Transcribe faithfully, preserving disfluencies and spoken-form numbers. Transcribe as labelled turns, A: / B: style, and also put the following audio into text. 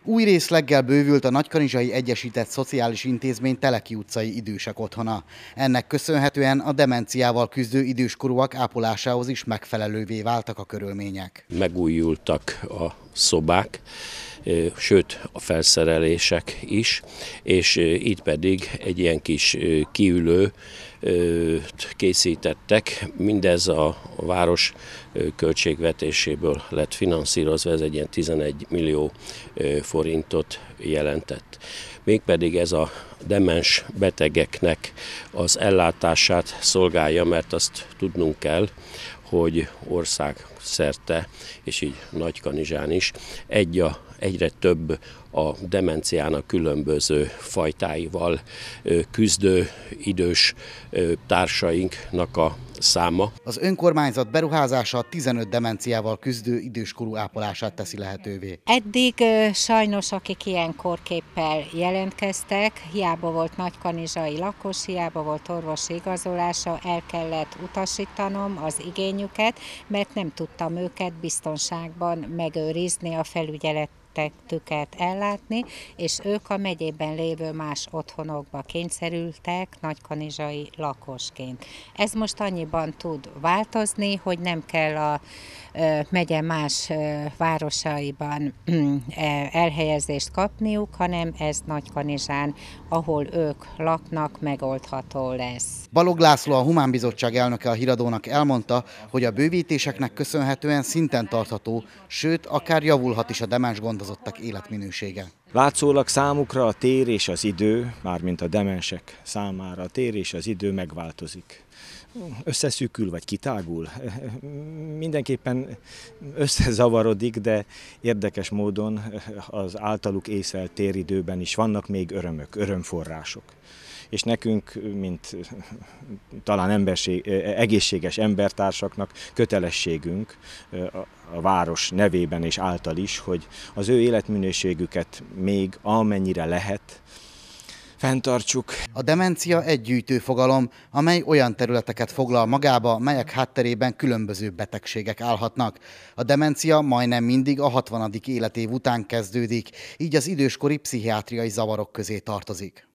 A: Új részleggel bővült a Nagykanizsai Egyesített Szociális Intézmény Teleki utcai idősek otthona. Ennek köszönhetően a demenciával küzdő időskorúak ápolásához is megfelelővé váltak a körülmények.
B: Megújultak a szobák, sőt a felszerelések is, és itt pedig egy ilyen kis kiülő készítettek. Mindez a város költségvetéséből lett finanszírozva, ez egy ilyen tizenegy millió forintot jelentett. Mégpedig ez a demens betegeknek az ellátását szolgálja, mert azt tudnunk kell, hogy országszerte, és így Nagykanizsán is egyre, egyre több a demenciának különböző fajtáival küzdő idős társainknak a száma.
A: Az önkormányzat beruházása tizenöt demenciával küzdő időskorú ápolását teszi lehetővé.
C: Eddig sajnos, akik ilyen kórképpel jelentkeztek, hiába volt nagykanizsai lakos, hiába volt orvosi igazolása, el kellett utasítanom az igényüket, mert nem tudtam őket biztonságban megőrizni, a felügyelet tüket ellátni, és ők a megyében lévő más otthonokba kényszerültek nagykanizsai lakosként. Ez most annyiban tud változni, hogy nem kell a megye más városaiban elhelyezést kapniuk, hanem ez Nagykanizsán, ahol ők laknak, megoldható lesz.
A: Balog László, a Humán Bizottság elnöke a Híradónak elmondta, hogy a bővítéseknek köszönhetően szinten tartható, sőt, akár javulhat is a demens gondozottak életminősége.
D: Látszólag számukra a tér és az idő, mármint a demensek számára a tér és az idő megváltozik. Összeszűkül vagy kitágul, mindenképpen összezavarodik, de érdekes módon az általuk észlelt téridőben is vannak még örömök, örömforrások. És nekünk, mint talán emberség, egészséges embertársaknak kötelességünk a város nevében és által is, hogy az ő életminőségüket még amennyire lehet, fenntartsuk.
A: A demencia egy gyűjtő fogalom, amely olyan területeket foglal magába, melyek hátterében különböző betegségek állhatnak. A demencia majdnem mindig a hatvanadik életév után kezdődik, így az időskori pszichiátriai zavarok közé tartozik.